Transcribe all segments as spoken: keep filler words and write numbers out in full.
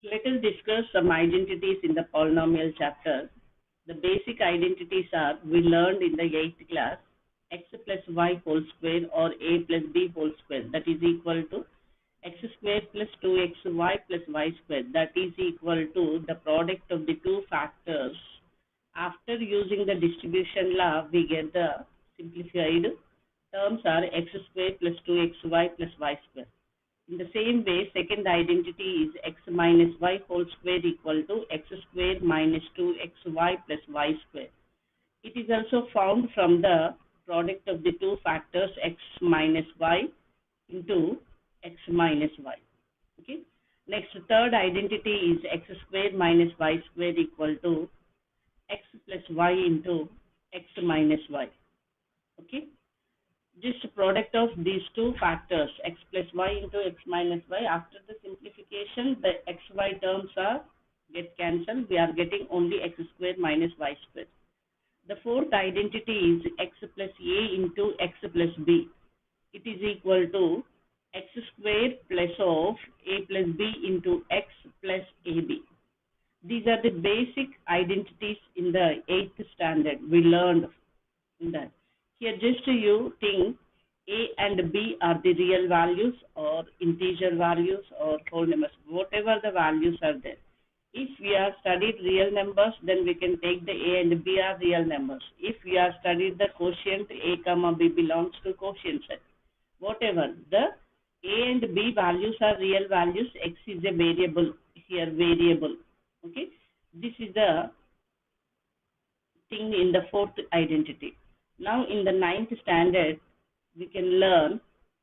Let us discuss some identities in the polynomial chapter. The basic identities are we learned in the eighth class x plus y whole square or a plus b whole square that is equal to x square plus two x y plus y square that is equal to the product of the two factors. After using the distribution law, we get the simplified terms are x square plus two x y plus y square. In the same way, second identity is x minus y whole square equal to x square minus two x y plus y square. It is also found from the product of the two factors x minus y into x minus y. Okay. Next, third identity is x square minus y square equal to x plus y into x minus y. Okay. Just product of these two factors, x plus y into x minus y, after the simplification, the xy terms are get cancelled. We are getting only x square minus y square. The fourth identity is x plus a into x plus b. It is equal to x square plus of a plus b into x plus ab. These are the basic identities in the eighth standard. We learned in that. Here just you think a and b are the real values or integer values or whole numbers, whatever the values are there. If we are studied real numbers, then we can take the a and b are real numbers. If we are studied the quotient, a comma b belongs to quotient set. Whatever, the a and b values are real values, x is a variable, here variable. Okay, this is the thing in the fourth identity. Now in the ninth standard, we can learn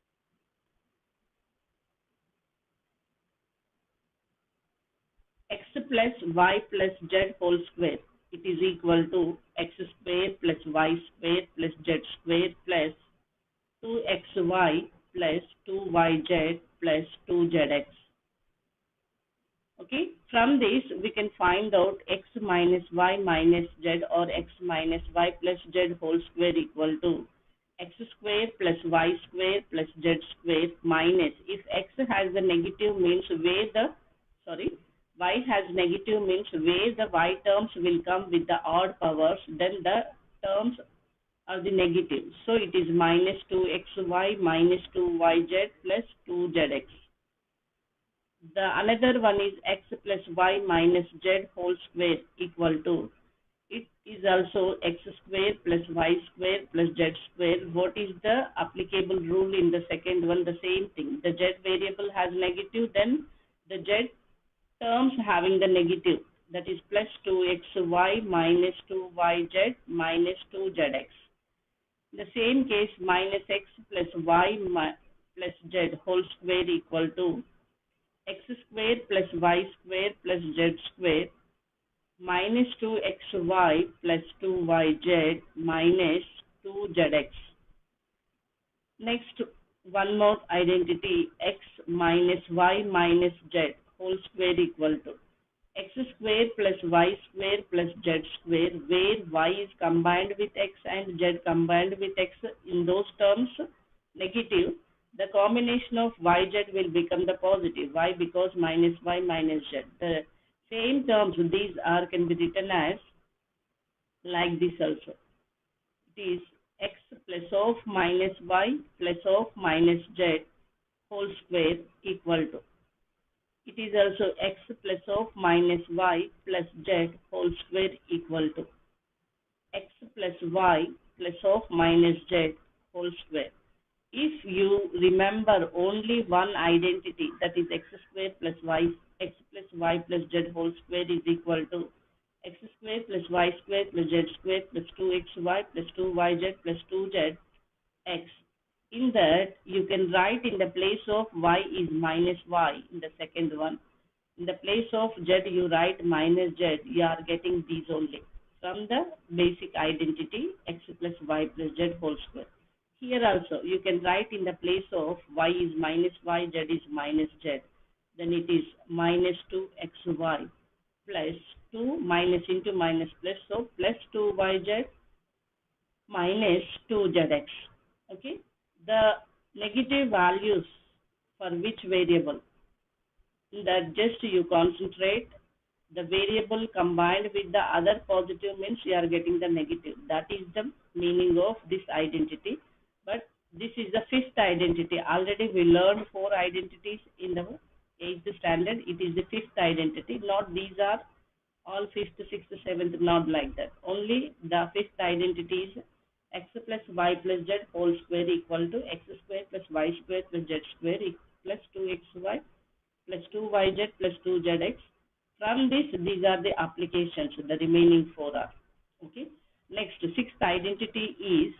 x plus y plus z whole square. It is equal to x square plus y square plus z square plus two x y plus two y z plus two z x. Okay, from this we can find out x minus y minus z or x minus y plus z whole square equal to x square plus y square plus z square minus, if x has the negative means where the, sorry, y has negative means where the y terms will come with the odd powers, then the terms are the negative. So it is minus two x y minus two y z plus two z x. The another one is x plus y minus z whole square equal to, it is also x square plus y square plus z square. What is the applicable rule in the second one? The same thing. The z variable has negative, then the z terms having the negative, that is plus two x y minus two y z minus two z x. In the same case, minus x plus y plus z whole square equal to x square plus y square plus z square minus two x y plus two y z minus two z x. Next, one more identity, x minus y minus z whole square equal to x square plus y square plus z square, where y is combined with x and z combined with x, in those terms negative, the combination of yz will become the positive. Why? Because minus y minus z. The same terms, these are can be written as like this also. It is x plus of minus y plus of minus z whole square equal to. It is also x plus of minus y plus z whole square equal to x plus y plus of minus z whole square. If you remember only one identity, that is x square plus y, x plus y plus z whole square is equal to x square plus y square plus z square plus two x y plus two y z plus two z x. In that, you can write in the place of y is minus y in the second one. In the place of z, you write minus z. You are getting these only from the basic identity x plus y plus z whole square. Here also, you can write in the place of y is minus y, z is minus z. Then it is minus two x y plus two minus into minus plus, so plus two y z minus two z x. Okay. The negative values for which variable? that just you concentrate the variable combined with the other positive means you are getting the negative. That is the meaning of this identity. But this is the fifth identity. Already we learned four identities in the eighth standard. It is the fifth identity. Not these are all fifth, sixth, seventh, not like that. Only the fifth identity is x plus y plus z whole square equal to x square plus y square plus z square plus two x y plus two y z plus two z x. From this, these are the applications, the remaining four are. Okay. Next, sixth identity is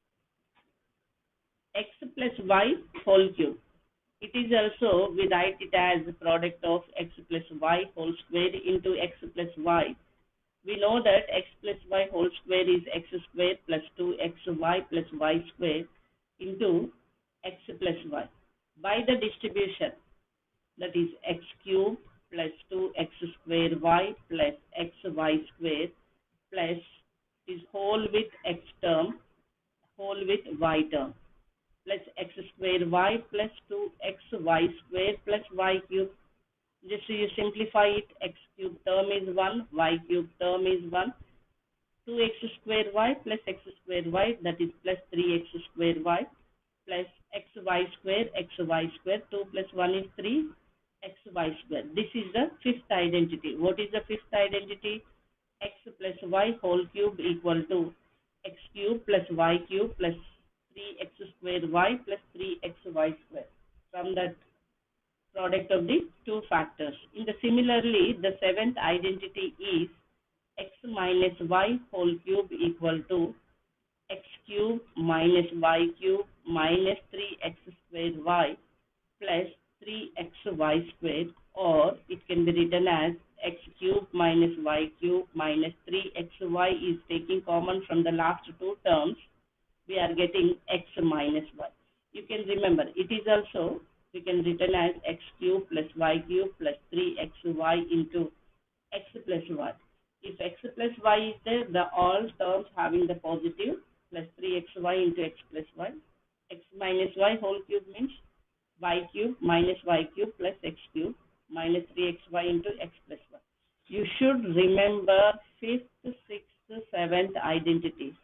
x plus y whole cube. It is also, we write it as the product of x plus y whole square into x plus y. We know that x plus y whole square is x square plus two x y plus y square into x plus y. By the distribution, that is x cube plus two x square y plus xy square plus is whole with x term, whole with y term, plus x square y plus two x y square plus y cube. Just you simplify it, x cube term is one, y cube term is one, two x square y plus x square y, that is plus three x square y plus xy square, xy square, two plus one is three, xy square. This is the fifth identity. What is the fifth identity? X plus y whole cube equal to x cube plus y cube plus three x square y plus three xy square. From that product of the two factors. In the similarly, the seventh identity is x minus y whole cube equal to x cube minus y cube minus three x square y plus three x y squared, or it can be written as x cube minus y cube minus three x y is taking common from the last two terms. We are getting x minus y. You can remember it is also we can written as x cube plus y cube plus three x y into x plus y. If x plus y is there, the all terms having the positive plus three x y into x plus y. X minus y whole cube means y cube minus y cube plus x cube minus three x y into x plus y. You should remember fifth, sixth, seventh identities.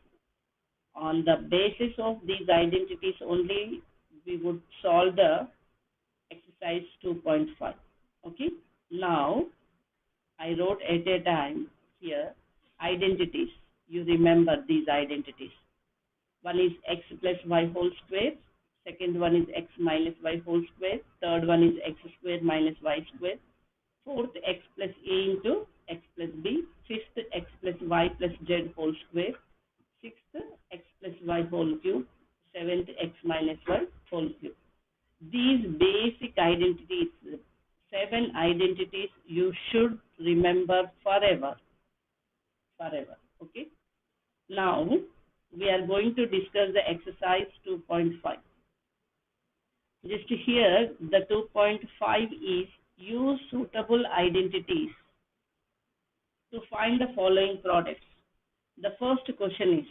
On the basis of these identities only, we would solve the exercise two point five. Okay. Now, I wrote at a time here identities. You remember these identities. One is x plus y whole square. Second one is x minus y whole square. Third one is x square minus y square. Fourth, x plus a into x plus b. Fifth, x plus y plus z whole square. Sixth, x plus y whole cube. Seventh, x minus y whole cube. These basic identities, seven identities, you should remember forever. Forever. Okay. Now, we are going to discuss the exercise two point five. Just here, the two point five is use suitable identities to find the following products. The first question is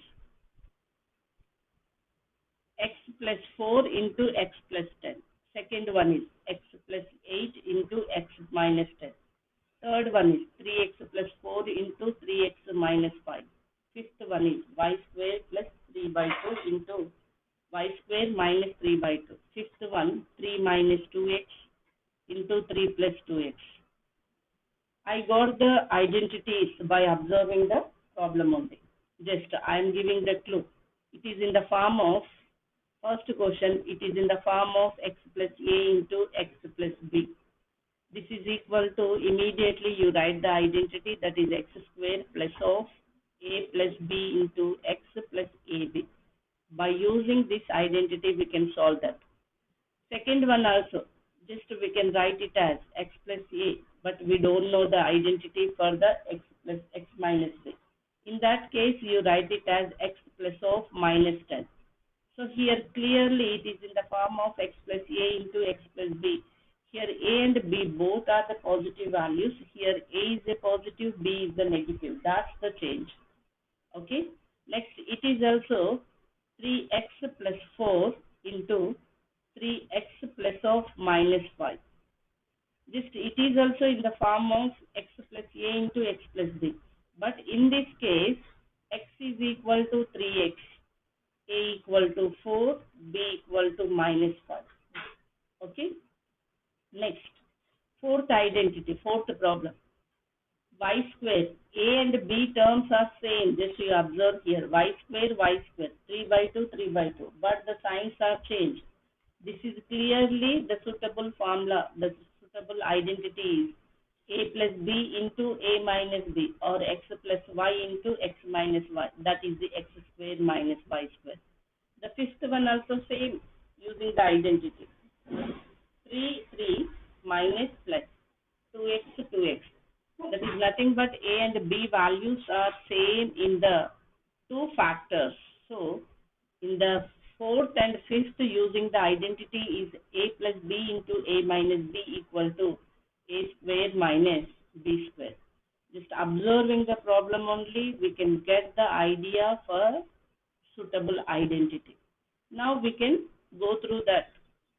x plus four into x plus ten. Second one is x plus eight into x minus ten. Third one is three x plus four into three x minus five. Fifth one is y square plus three by two into y square minus three by two. Fifth one, three minus two x into three plus two x. I got the identities by observing the problem only. Just I am giving the clue. It is in the form of, first question, it is in the form of x plus a into x plus b. This is equal to, immediately you write the identity, that is x square plus of a plus b into x plus ab. By using this identity, we can solve that. Second one also, just we can write it as x plus a, but we don't know the identity for the x plus x minus b. In that case, you write it as x plus of minus ten. So here clearly it is in the form of x plus a into x plus b. Here a and b both are the positive values. Here a is a positive, b is the negative. That's the change. Okay. Next, it is also three x plus four into three x plus of minus five. Just it is also in the form of x plus a into x plus b. But in this case, x is equal to three x, a equal to four, b equal to minus five. Okay. Next, fourth identity, fourth problem. Y square. A and B terms are same. Just you observe here. Y square, Y square. three by two, three by two. But the signs are changed. This is clearly the suitable formula. The suitable identity is a plus b into a minus b, or x plus y into x minus y. That is the x square minus y square. The fifth one also same, using the identity. three, three minus plus two x, two x. That is nothing but a and b values are same in the two factors. So, in the fourth and fifth, using the identity is a plus b into a minus b equal to a square minus b square. Just observing the problem only, we can get the idea for suitable identity. Now we can go through that.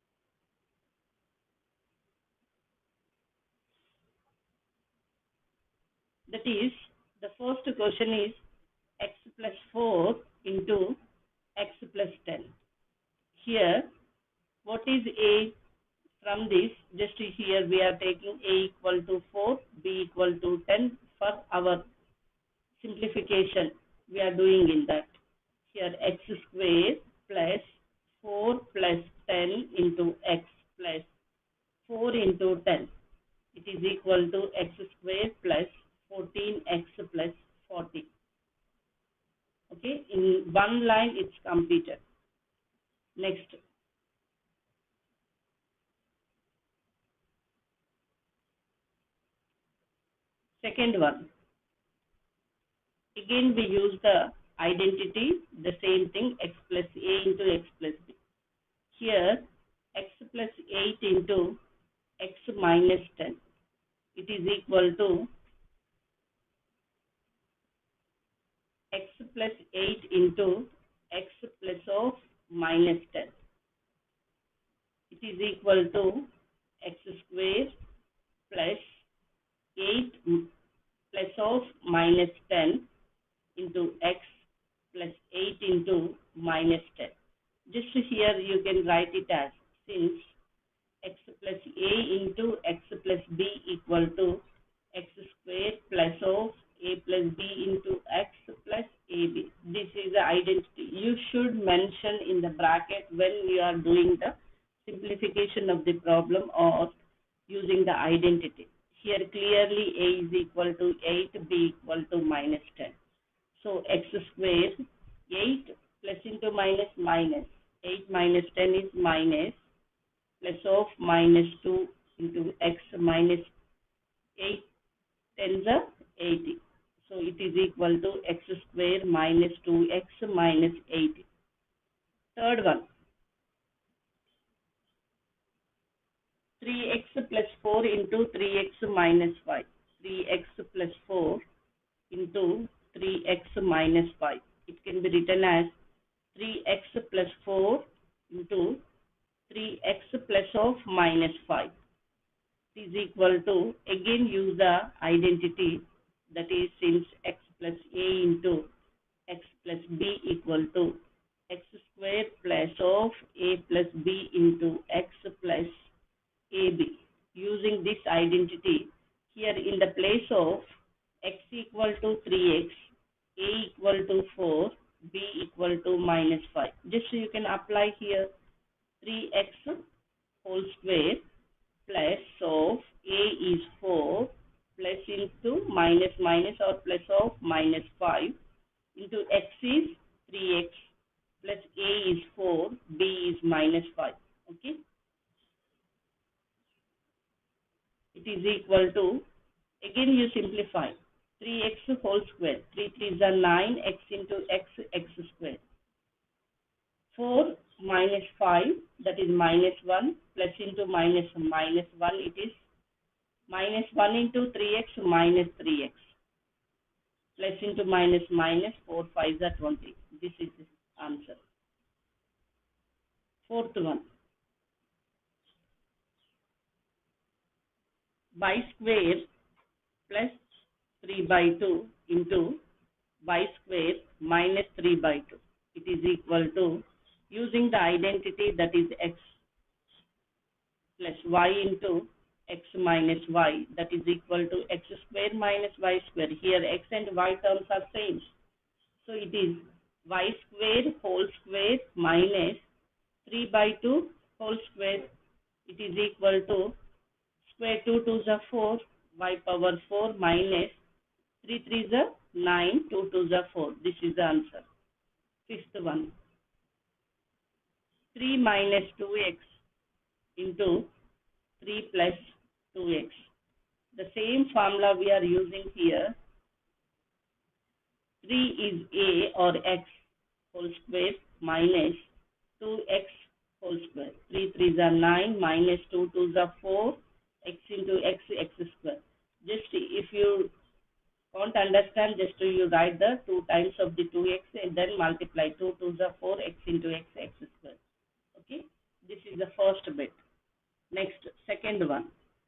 That is, the first question is x plus four into x plus ten. Here, what is a? From this, just here we are taking a equal to four, b equal to ten for our simplification. We are doing in that. Here x square plus four plus ten into x plus four into ten. It is equal to x square plus fourteen x plus forty. Okay, in one line it's completed. Next. Second one. Again we use the identity, the same thing, x plus a into x plus b. Here x plus eight into x minus ten. It is equal to x plus eight into x plus of minus ten. It is equal to x square plus eight plus of minus ten into x plus eight into minus ten. Just here you can write it as, since x plus a into x plus b equal to x square plus of a plus b into x plus ab. This is the identity. You should mention in the bracket when you are doing the simplification of the problem or using the identity. Here clearly a is equal to eight, b equal to minus ten. So x square, eight plus into minus minus, eight minus ten is minus, plus of minus two into x minus eight, tens are eighty. So it is equal to x square minus two x minus eighty. Third one, three x plus four into three x minus five. three x plus four into three x minus five. It can be written as three x plus four into three x plus of minus five is equal to, again use the identity, that is, since x plus a into x plus b equal to x square plus of a plus b into x plus ab. Using this identity, here in the place of x equal to three x, a equal to four, b equal to minus five. Just so you can apply here three x whole square plus of a is four plus into minus minus or plus of minus five into x is three x plus a is four, b is minus five. Okay. It is equal to, again you simplify, three x whole square, three threes are nine, x into x, x square. four minus five, that is minus one, plus into minus minus one, it is minus one into three x minus three x, plus into minus minus, four fives are twenty. This is the answer. Fourth one. y square plus three by two into y square minus three by two. It is equal to, using the identity that is x plus y into x minus y, that is equal to x square minus y square. Here x and y terms are same. So it is y square whole square minus three by two whole square. It is equal to square two twos are four, y power four minus three threes are nine, two twos are four. This is the answer. Fifth one, three minus two x into three plus two x. The same formula we are using here. three is a or x whole square minus two x whole square. three threes are nine minus two twos are four, x into x, x square. Just if you can't understand, just you write the two times of the two x and then multiply. two twos are four, x into x, x square. Okay, this is the first bit. Next, second one.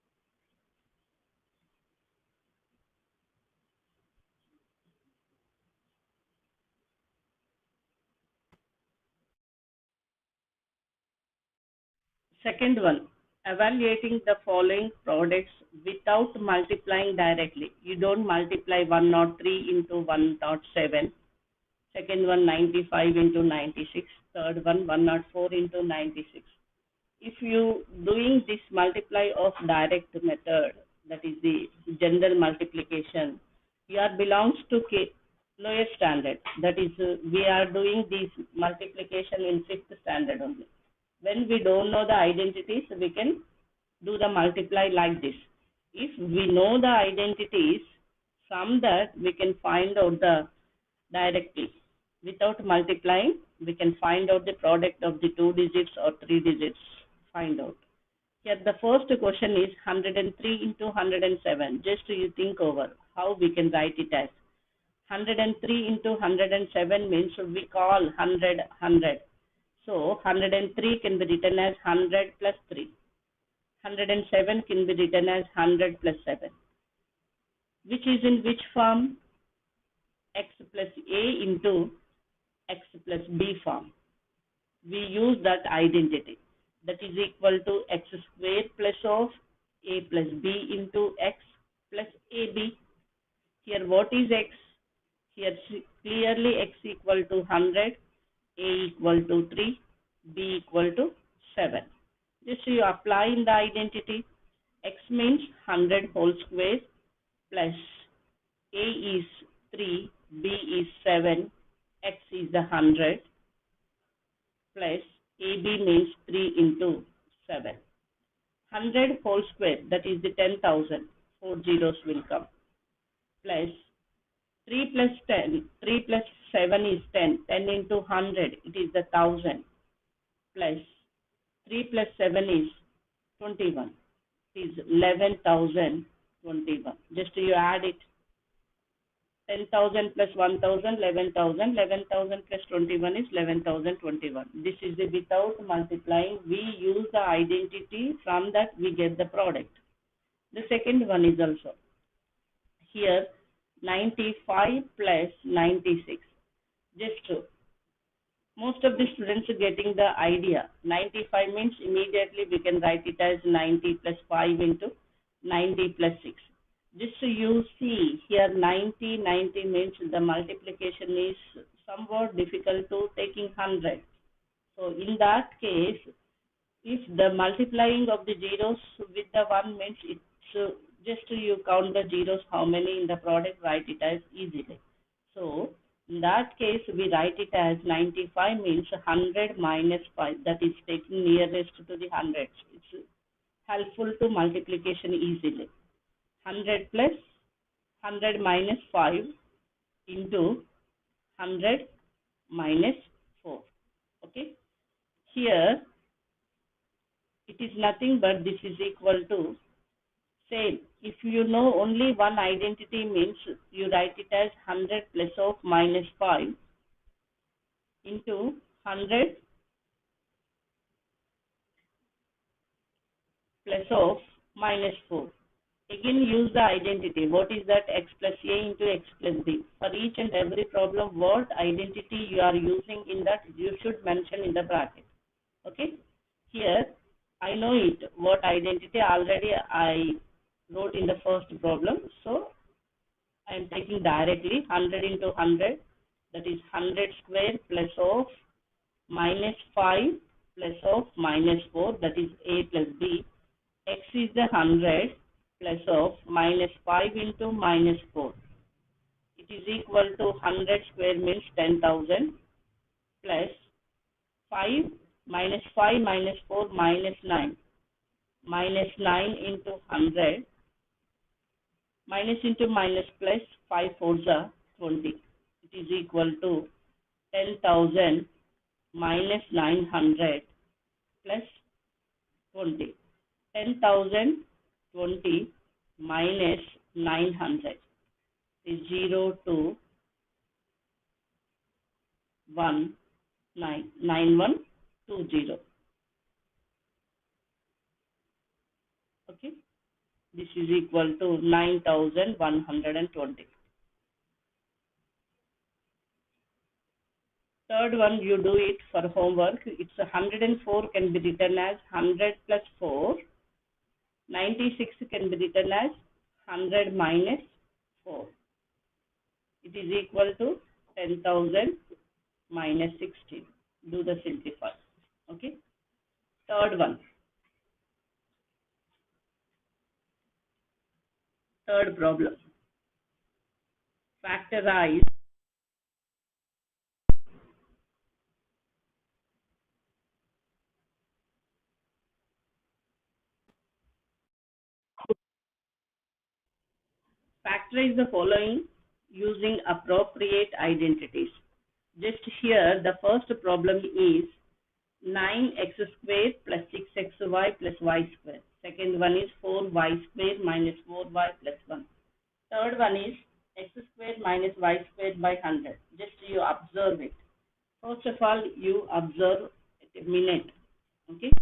Second one, evaluating the following products without multiplying directly. You don't multiply one oh three into one oh seven. Second one, ninety-five into ninety-six. Third one, one oh four into ninety-six. If you doing this multiply of direct method, that is the general multiplication, you are belongs to K, lower standard. That is, uh, we are doing this multiplication in fifth standard only. When we don't know the identities, we can do the multiply like this. If we know the identities, from that we can find out the directly. Without multiplying, we can find out the product of the two digits or three digits. Find out. Here the first question is one hundred three into one hundred seven. Just you think over how we can write it as. one hundred three into one hundred seven means we call one hundred one hundred. So one hundred three can be written as one hundred plus three. one hundred seven can be written as one hundred plus seven. Which is in which form? X plus A into X plus B form. We use that identity. That is equal to x square plus of A plus B into X plus A B. Here what is X? Here clearly X equal to one hundred, A equal to three, B equal to seven. Just you apply in the identity. X means one hundred whole square plus A is three, B is seven, X is the one hundred plus A B means three into seven. one hundred whole square, that is the ten thousand. Four zeros will come. Plus three plus ten, three plus seven is ten. ten into one hundred, it is the one thousand. Plus three plus seven is twenty-one. It is eleven thousand twenty-one. Just you add it. ten thousand plus one thousand, eleven thousand. eleven thousand plus twenty-one is eleven thousand twenty-one. This is the without multiplying. We use the identity, from that we get the product. The second one is also. Here ninety-five plus ninety-six. Just to, most of the students are getting the idea. ninety-five means immediately we can write it as ninety plus five into ninety plus six. Just so you see here ninety, ninety means the multiplication is somewhat difficult to taking one hundred. So in that case, if the multiplying of the zeros with the one means it's uh, just you count the zeros, how many in the product, write it as easily. So in that case, we write it as ninety-five means one hundred minus five, that is taking nearest to the hundreds. It's helpful to multiplication easily. one hundred plus one hundred minus five into one hundred minus four. Okay. Here it is nothing but this is equal to same. If you know only one identity means you write it as one hundred plus of minus five into one hundred plus of minus four. Again, use the identity. What is that? X plus A into X plus B. For each and every problem, what identity you are using in that, you should mention in the bracket. Okay. Here, I know it. What identity already I wrote in the first problem. So, I am taking directly one hundred into one hundred. That is one hundred square plus of minus five plus of minus four. That is A plus B. X is the one hundred plus of minus five into minus four. It is equal to one hundred square means ten thousand plus five minus five minus four minus nine. Minus nine into one hundred. Minus into minus plus five fours are twenty. It is equal to ten thousand minus nine hundred plus twenty. ten thousand twenty minus nine hundred is zero to one nine nine one two zero. Okay, this is equal to nine thousand one hundred twenty. Third one, you do it for homework. It's one hundred four can be written as one hundred plus four. ninety-six can be written as one hundred minus four. It is equal to ten thousand minus sixteen. Do the simplify. Okay. Third one. Third problem. Factorize Factorize the following using appropriate identities. Just here, the first problem is nine x squared plus six x y plus y squared. Second one is four y squared minus four y plus one. Third one is x squared minus y squared by one hundred. Just you observe it. First of all, you observe a minute. Okay.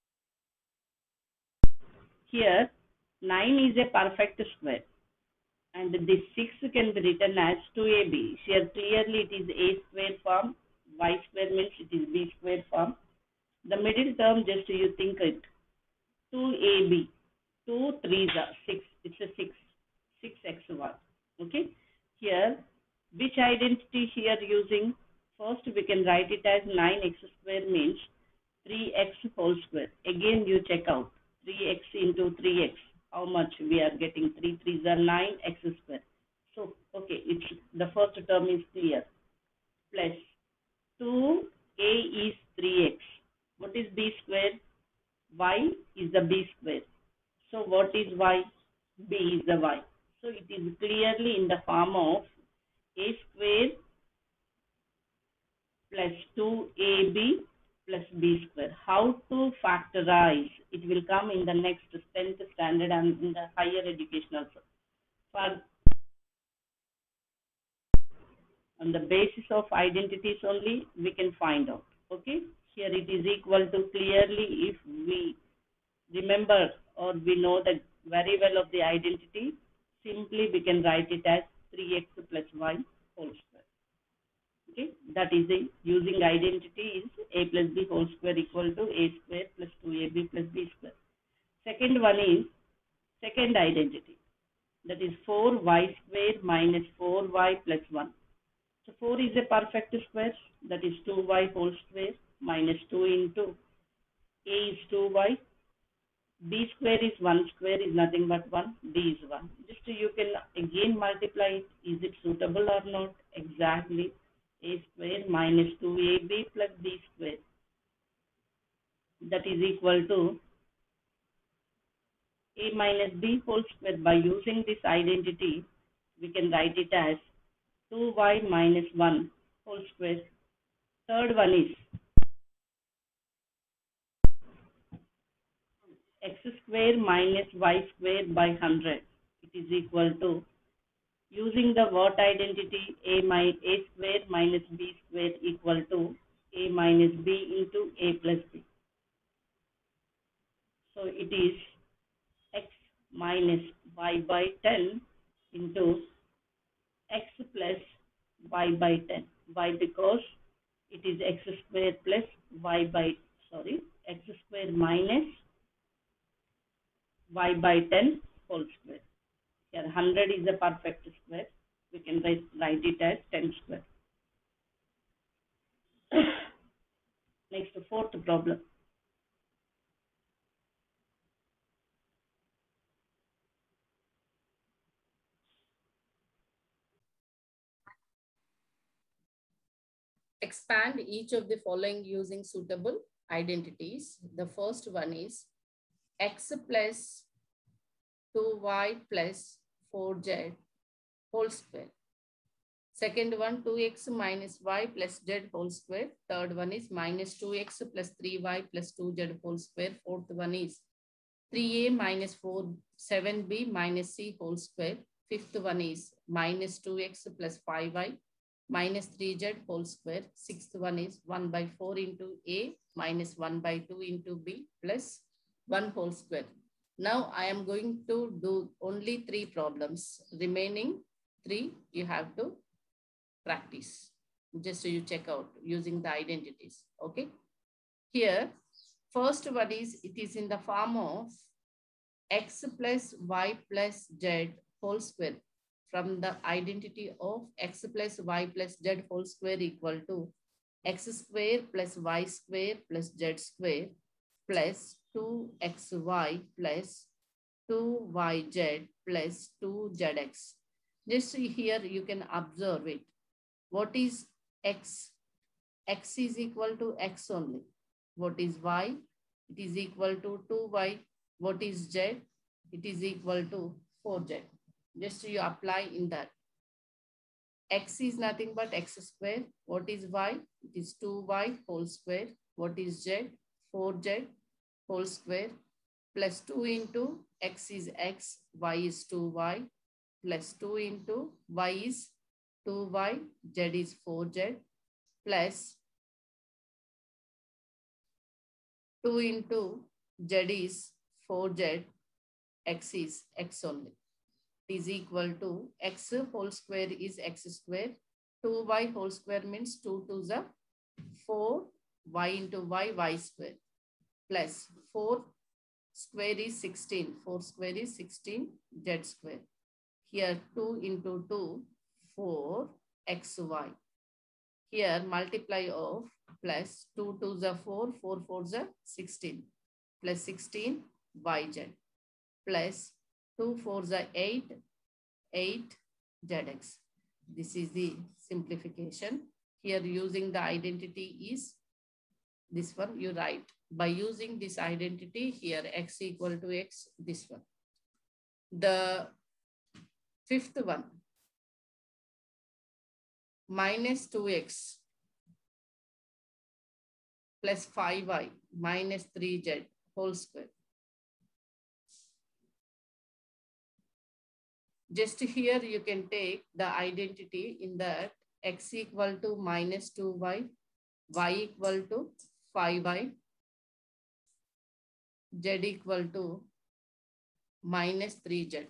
Here, nine is a perfect square. And this six can be written as two A B. Here clearly it is A square form, Y square means it is B square form. The middle term, just you think it, two A B, two threes are six, it's a six, six x y. Okay, here which identity here using? First we can write it as nine x square means three x whole square. Again you check out three x into three x. How much we are getting? three threes are nine x square. So, okay, it's the first term is clear. Plus two a is three x. What is b square? Y is the b square. So, what is y? B is the y. So, it is clearly in the form of a square plus two a b plus b square. How to factorize? It will come in the next tenth standard and in the higher education also. For on the basis of identities only, we can find out. Okay. Here it is equal to clearly if we remember or we know that very well of the identity, simply we can write it as three x plus y whole square. Okay, that is the using identity is a plus b whole square equal to a square plus two a b plus b square. Second one is second identity, that is four y square minus four y plus one. So four is a perfect square, that is two y whole square minus two into a is two y, b square is one square is nothing but one, b is one. Just you can again multiply it. Is it suitable or not? Exactly. A square minus two a b plus b square, that is equal to a minus b whole square. By using this identity, we can write it as two y minus one whole square. Third one is x square minus y square by one hundred. It is equal to, using the what identity, a, my, a square minus b square equal to a minus b into a plus b. So it is x minus y by ten into x plus y by ten. Why? Because it is x square plus y by, sorry, x square minus y by ten whole square. Here one hundred is a perfect square. We can write, write it as ten square. Next, fourth problem. Expand each of the following using suitable identities. The first one is x plus two y plus four z whole square. Second one, two x minus y plus z whole square. Third one is minus two x plus three y plus two z whole square. Fourth one is three a minus four, seven b minus c whole square. Fifth one is minus two x plus five y minus three z whole square. Sixth one is one by four into a minus one by two into b plus one whole square. Now I am going to do only three problems. Remaining three you have to practice. Just so you check out using the identities. Okay. Here, first one is, it is in the form of x plus y plus z whole square. From the identity of x plus y plus z whole square equal to x square plus y square plus z square plus two x y plus two y z plus two z x. Just here you can observe it. What is x? X is equal to x only. What is y? It is equal to two y. What is z? It is equal to four z. Just you apply in that. X is nothing but x square. What is y? It is two y whole square. What is z? four z whole square plus two into x is x, y is two y, plus two into y is two y, z is four z, plus two into z is four z, x is x only. Is equal to x whole square is x square. two y whole square means two to the four, y into y, y square. Plus four square is sixteen. four square is sixteen, z square. Here two into two, four, xy. Here multiply of plus two to the four, four four the sixteen. Plus sixteen, yz. Plus two four the eight, eight zx. This is the simplification. Here using the identity is this one you write. By using this identity here x equal to x, this one. The fifth one, minus two x plus five y minus three z whole square. Just here you can take the identity in that x equal to minus two y, y equal to five y, z equal to minus three z.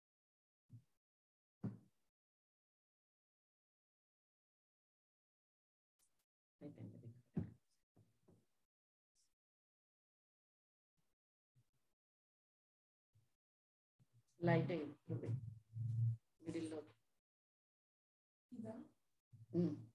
Light middle load. Mm.